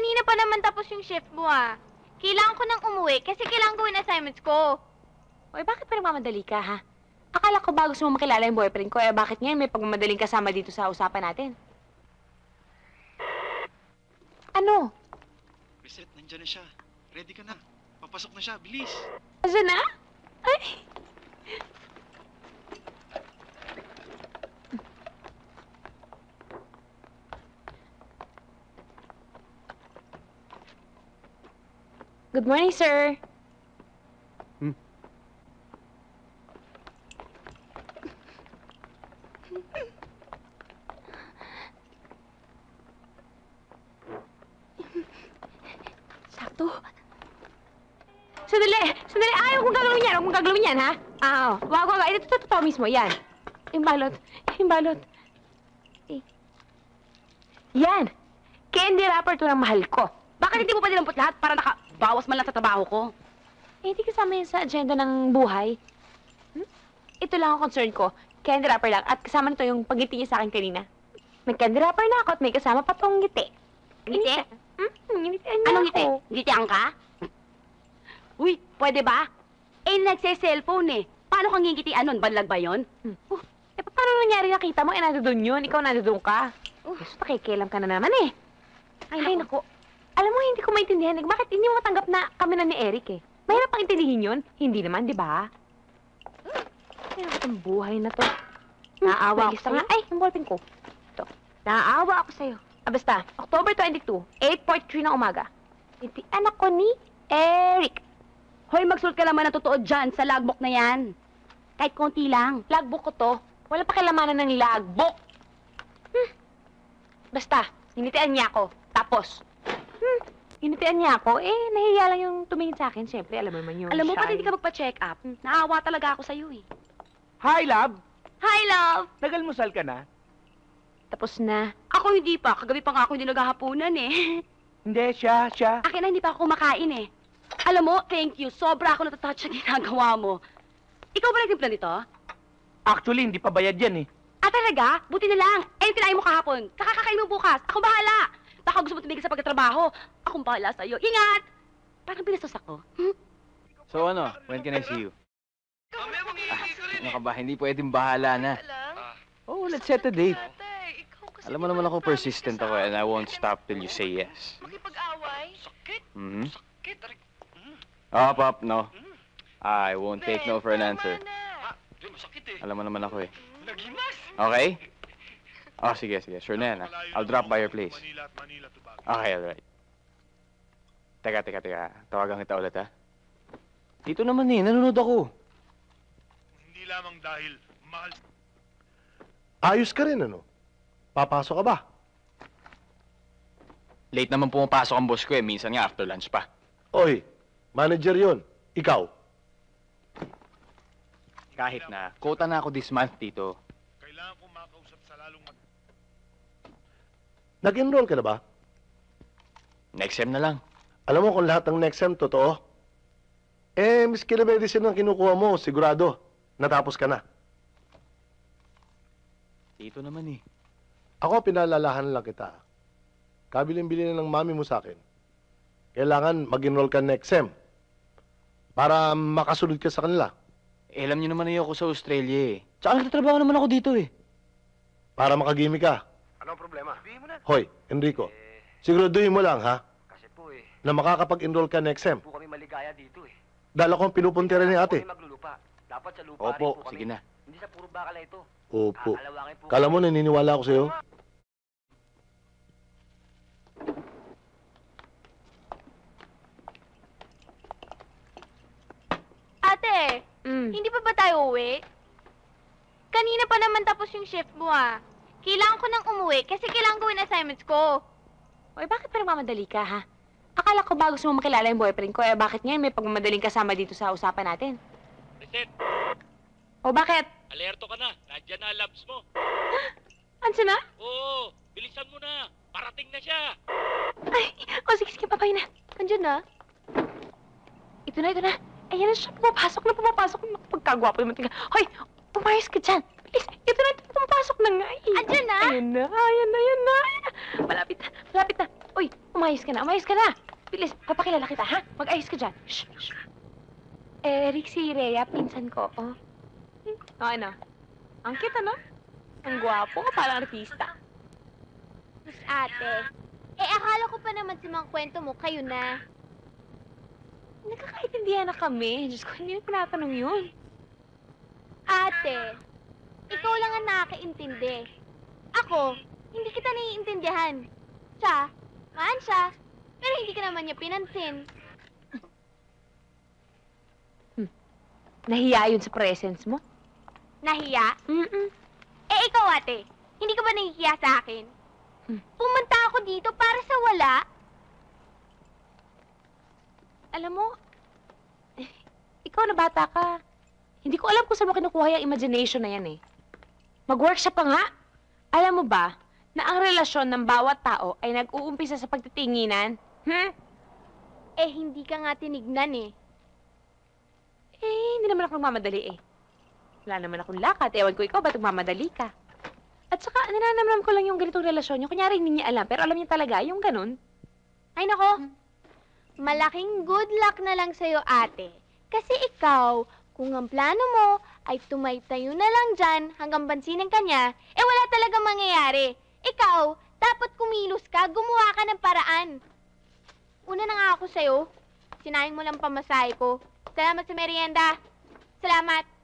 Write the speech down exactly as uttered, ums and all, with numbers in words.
Kanina pa naman tapos yung shift mo, ah. Kailangan ko nang umuwi kasi kailangan gawin assignments ko. Oy, bakit pa nagmamadali ka, ha? Akala ko ba gusto mo makilala yung boyfriend ko, eh bakit ngayon may pagmamadaling kasama dito sa usapan natin? Ano? Reset, nandyan na siya. Ready ka na. Papasok na siya, bilis. Asa na? Ay! Good morning, sir. Hmm? Sakto. Sandali! Sandali! Ayaw kong gagawin yan! Huwag mong gagawin yan, ha? Ah, oo. Wag, wag, wag. Ito, ito, totoo mismo. Yan. Yung balot. Yung balot. Eh. Yan! Candy wrapper to ng mahal ko. Bakit hindi mo pa nilampot lahat para nakabawas man lang sa trabaho ko? Eh, hindi kasama yan sa agenda ng buhay. Hmm? Ito lang ang concern ko. Candy wrapper lang. At kasama nito yung pagngiti niya sa akin kanina. May candy wrapper na ako at may kasama pa tong ngiti. Ngiti? Hmm? Ngitian niya Anong ako. ngiti? Ngitian ka? Uy, pwede ba? Eh, nagse-cellphone eh. Paano kang ngingitian nun? Banlag ba yun? Hmm. Oh, eh, paano nangyari nakita mo? Eh, nandoon yun. Ikaw nandoon ka. Oh. Gusto, nakikialam ka na naman eh. Ay, Ay, naku. Alam mo, hindi ko maintindihan. Eh, bakit hindi mo matanggap na kami na ni Eric eh? Mahirap pang intindihin yun. Hindi naman, di ba? Ay, ang buhay na to. Naawa ako Nagista sa'yo. nga. Ay, yung ballpen ko. Ito. Naawa ako sa'yo. Ah, basta, October twenty-two, eight forty-three ng umaga. Iti anak ko ni Eric. Hoy, magsulat ka naman ng totoo dyan sa logbook na yan. Kahit konti lang. Logbook ko to. Wala pa kilamanan ng logbook. Hmm. Basta, initian niya ako. Tapos. Hmm. Initian niya ako. Eh, nahiya lang yung tumingin sa akin. Siyempre, alam mo naman yung Alam mo, shy. pati hindi ka magpa-check up. Naawa talaga ako sa'yo eh. Hi, love! Hi, love! Nagalmusal ka na? Tapos na. Ako hindi pa. Kagabi pa nga ako hindi naghahapunan eh. Hindi, siya, siya. Akin na hindi pa ako kumakain eh. Alam mo, thank you. Sobra ako natatouch sa ginagawa mo. Ikaw ba nagtimpla nito? Actually, hindi pa bayad yan eh. Ah, talaga? Buti na lang. Eh, yung kinain mo kahapon. Kakakakain mo bukas. Ako bahala. Baka gusto mo tumigil sa pagkatrabaho. Akong bahala sa'yo. Ingat! Parang binastos ako. Hmm? So ano, when can I see you? Ah, ano ka ba? Hindi pwedeng bahala na. Oh, let's set a date. Alam mo naman ako persistent ako and I won't stop till you say yes. Makipag-away? Sakit. Mm-hmm. Sakit. Up, up, no. I won't take no for an answer. Di, masakit eh. Alam mo naman ako eh. Nagimas! Okay? Oh, sige, sige. Sure na yan, ah. I'll drop by your place. Manila at Manila to Baguio. Okay, alright. Teka, teka, teka. Tawagan kita ulit, ha? Dito naman eh. Nanonood ako. Hindi lamang dahil mahal. Ayos ka rin, ano? Papasok ka ba? Late naman pumapasok ang boss ko eh. Minsan nga after lunch pa. Oy, manager yon. Ikaw. Kahit na. Quota na ako this month, Tito. Kailangan kong makausap sa lalong mag... Nag-enroll ka na ba? Next sem na lang. Alam mo kung lahat ng next sem totoo? Eh, miski na medicine ang kinukuha mo, sigurado. Natapos ka na. Tito naman eh. Ako, pinalalahan lang kita. Kabilin-bili na ng mami mo sa akin. Kailangan mag-enroll ka next sem. Para makasunod ka sa kanila. Eh, alam niyo naman na ako sa Australia eh. Tsaka nagtatrabaho naman ako dito eh. Para makagimik ka. Anong problema? Sabihin mo na. Hoy, Enrico. Siguraduhin mo lang, ha? Kasi po eh, Na makakapag-enroll ka next sem. po kami maligaya dito eh. Dahil ako ang pinupuntiran ni ate. Kami maglulupa. Dapat sa lupa rin Opo, po kami. sige na. Hindi sa puro bakal na ito. Opo. Aalawangin po. Kala mo naniniwala ako sa'yo? Ate, Mm. hindi pa ba tayo uwi? Kanina pa naman tapos yung shift mo, ah. Kailangan ko nang umuwi kasi kailangan gawin assignments ko. Oy, bakit pa nagmamadali ka, ha? Akala ko ba gusto mo makilala yung boyfriend ko, eh bakit ngayon may pagmamadaling kasama dito sa usapan natin? Reset, O bakit? alerto ka na. Nandiyan na ang labs mo. Ansa na? Oo, bilisan mo na. Parating na siya. Ay, o sige, sige, papay na. Andiyan na. Ito na, ito na. Ayan na siya, pumapasok na, pumapasok na. Pagkagwapo naman tingnan. Hoy, pumayos ka dyan. Please, ito na, ito, pumapasok na nga. Eh. Andiyan na? Ayan na, ayan na, ayan na, ayan na. Malapit na, malapit na. Uy, Umayos ka na, umayos ka na. Bilis, papakilala kita, ha? Mag-ayos ka dyan. Shh, shh. Eric, si Rhea, pinsan ko, oh. O, ano? Ang cute, ano? Ang gwapo, parang artista. Miss ate, eh akala ko pa naman si mga kwento mo, kayo na. Nagkakaintindihan na kami. Diyos ko, hindi na tinatanong yun. Ate, ikaw lang ang nakakaintindi. Ako, hindi kita naiintindihan. Siya, maan siya, pero hindi ka naman niya pinansin. Nahiya yun sa presence mo? Nahiya? Mm-mm. Eh ikaw ate, hindi ka ba nahihiya sa akin? Hmm. Pumunta ako dito para sa wala. Alam mo, eh, ikaw na bata ka. Hindi ko alam kung saan mo kinukuha yung imagination na yan eh. Mag-workshop pa nga. Alam mo ba, na ang relasyon ng bawat tao ay nag-uumpisa sa pagtitinginan? Hmm? Eh hindi ka nga tinignan eh. Eh, hindi naman ako nagmamadali eh. Wala naman akong lakad. Ewan ko ikaw, ba't nagmamadali ka? At saka, ninanamnam ko lang yung ganitong relasyon. Yung kunyari hindi niya alam, pero alam niya talaga, yung ganun. Ay nako, malaking good luck na lang sa'yo ate. Kasi ikaw, kung ang plano mo ay tumaytayo na lang dyan hanggang bansinin ka niya, eh wala talaga mangyayari. Ikaw, dapat kumilos ka, gumawa ka ng paraan. Una na nga ako sa'yo, sinayang mo lang pamasahe ko. Salamat sa merienda. Salamat.